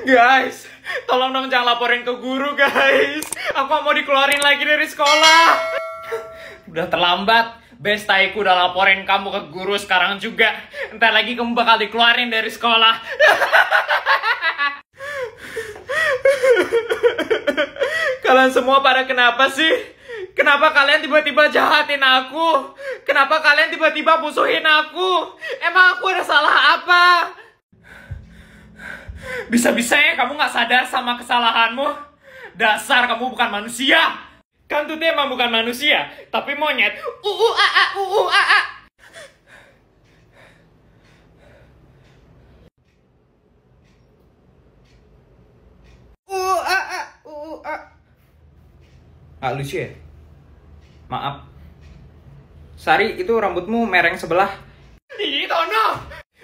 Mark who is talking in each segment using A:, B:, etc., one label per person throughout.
A: Guys, tolong dong jangan laporin ke guru, guys. Aku mau dikeluarin lagi dari sekolah. Udah terlambat. Bestaiku udah laporin kamu ke guru sekarang juga. Ntar lagi kamu bakal dikeluarin dari sekolah. Kalian semua pada kenapa sih? Kenapa kalian tiba-tiba jahatin aku? Kenapa kalian tiba-tiba musuhin aku? Emang aku ada salah apa? Bisa-bisanya kamu gak sadar sama kesalahanmu? Dasar kamu bukan manusia. Kan Tuti emang bukan manusia, tapi monyet. A. Lucu ya? Maaf. Sari, itu rambutmu mereng sebelah. Ih, Tono!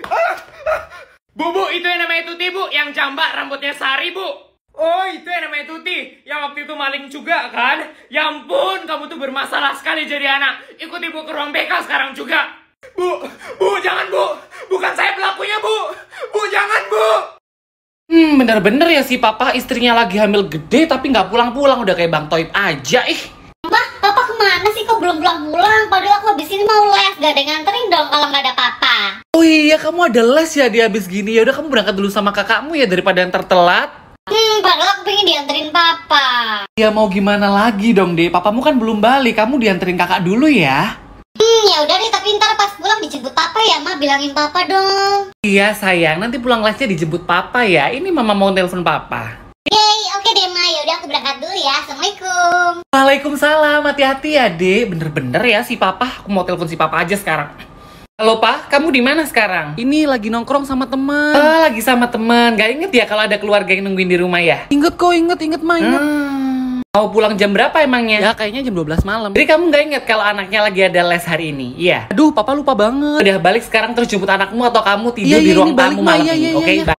A: Bu, itu yang namanya Tuti, Bu. Yang jambak rambutnya Sari, Bu. Oh, itu yang namanya Tuti. Yang waktu itu maling juga, kan? Ya ampun, kamu tuh bermasalah sekali jadi anak. Ikut ibu ke ruang BK sekarang juga. Bu, jangan, Bu. Bukan saya pelakunya, Bu. Bu, jangan, Bu.
B: Bener-bener ya si papa istrinya lagi hamil gede tapi nggak pulang-pulang, udah kayak Bang Toib aja.
C: Mbak, papa kemana sih kok belum pulang-pulang? Padahal aku habis ini mau les, gak ada yang nganterin dong kalau nggak ada papa.
B: Oh iya, kamu ada les ya di habis gini. Ya udah kamu berangkat dulu sama kakakmu ya daripada yang tertelat.
C: Padahal aku pengen dianterin papa.
B: Ya mau gimana lagi dong, Dek. Papamu kan belum balik, kamu dianterin kakak dulu ya.
C: Ya udah deh, tapi ntar pas pulang dijemput papa ya, Ma. Bilangin papa dong.
B: Iya sayang, nanti pulang lesnya dijemput papa ya. Ini mama mau telepon papa.
C: Yeay, oke deh, Ma. Ya udah aku berangkat dulu ya. Assalamualaikum.
B: Waalaikumsalam, hati-hati ya, Dek. Bener-bener ya si papa. Aku mau telepon si papa aja sekarang. Halo, Pak. Kamu di mana sekarang? Ini lagi nongkrong sama teman. Lagi sama teman. Gak inget ya kalau ada keluarga yang nungguin di rumah ya? Inget kok, inget Ma, inget. Mau pulang jam berapa emangnya? Ya kayaknya jam 12 malam. Jadi kamu gak inget kalau anaknya lagi ada les hari ini? Iya. Aduh, papa lupa banget. Udah balik sekarang terus jemput anakmu atau kamu tidur di ruang tamu malam ini. Oke, bye.